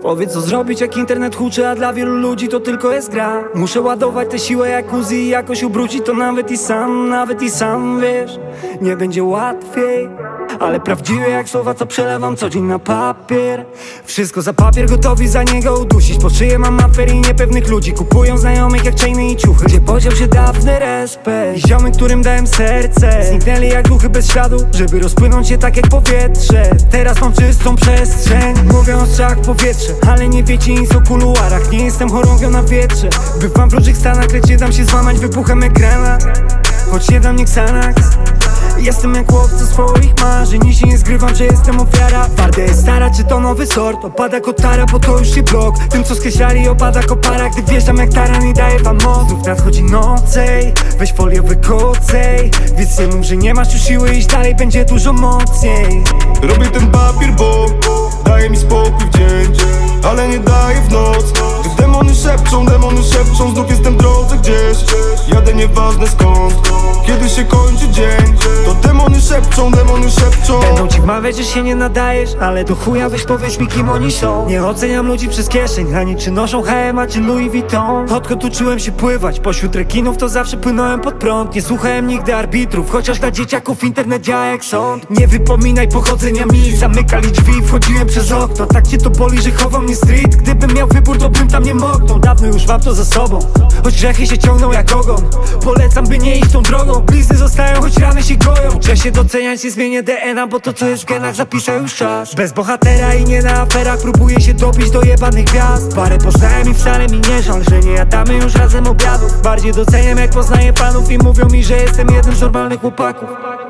Powiedz co zrobić jak internet huczy, a dla wielu ludzi to tylko jest gra. Muszę ładować tę siłę jak Uzi i jakoś ubrócić to nawet i sam wiesz, nie będzie łatwiej, ale prawdziwe jak słowa co przelewam co dzień na papier. Wszystko za papier, gotowi za niego udusić. Po szyję mam afer i niepewnych ludzi, kupują znajomych jak chainy i ciuchy. Gdzie podział się dawny respekt i ziomy, którym dałem serce, zniknęli jak duchy bez śladu, żeby rozpłynąć się tak jak powietrze. Teraz mam czystą przestrzeń, mówią o strzałach w powietrze, ale nie wiecie nic o kuluarach. Nie jestem chorągią na wietrze, bywam w różnych stanach, lecz nie dam się złamać wybuchem ekrana, choć nie dam nie Xanax. Jestem jak łowca swoich marzeń i się nie zgrywam, że jestem ofiara. Twarde jest stara, czy to nowy sort? Opada kotara, bo to już się blok. Tym co skreślali opada kopara, gdy wjeżdżam jak taran i daję wam moc. Znów nadchodzi nocej, weź folię wykocej, więc nie mów, że nie masz już siły, iść dalej, będzie dużo mocniej. Robię ten papier, bo daje mi spokój w dzień, ale nie daje w noc. Gdy demony szepczą, znów jestem w drodze gdzieś. Jadę nieważne skąd, kiedy się kończy dzień, to demony szepczą. Będą ci wmawiać, że się nie nadajesz, ale do chuja weź powiedz mi kim oni są. Nie oceniam ludzi przez kieszeń, ani czy noszą H&M czy Louis Vuitton. Odkąd uczyłem się pływać, pośród rekinów to zawsze płynąłem pod prąd. Nie słuchałem nigdy arbitrów, chociaż dla dzieciaków internet działa jak sąd. Nie wypominaj pochodzenia mi, zamykali drzwi, wchodziłem przez okno. Tak cię to boli, że chował mnie street. Gdybym miał wybór, to bym tam nie moknął. Dawno już mam to za sobą, choć grzechy się ciągną jak ogon. Polecam, by nie iść tą drogą, blizny zostają, choć rany się goją. Uczę się doceniać, nie zmienię DNA, bo to co jest w genach zapisał już czas. Bez bohatera i nie na aferach, próbuję się dobić do jebanych gwiazd. Parę poznałem i wcale mi nie żal, że nie jadamy już razem obiadów. Bardziej doceniam jak poznaję fanów i mówią mi, że jestem jednym z normalnych chłopaków.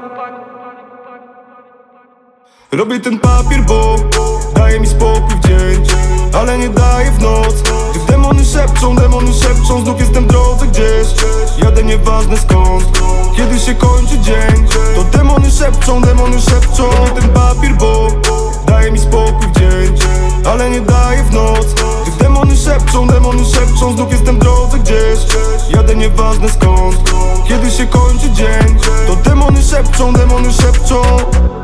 Robię ten papier, bo daje mi spokój w dzień, ale nie daje w noc. Gdy demony szepczą, znów jestem w drodze gdzieś. Jadę nieważne skąd, kiedy się kończy dzień, to demony szepczą. Robię ten papier, bo daje mi spokój w dzień, ale nie daje w noc. Gdy demony szepczą, znów jestem w drodze gdzieś. Jadę nieważne skąd, kiedy się kończy dzień, to demony szepczą.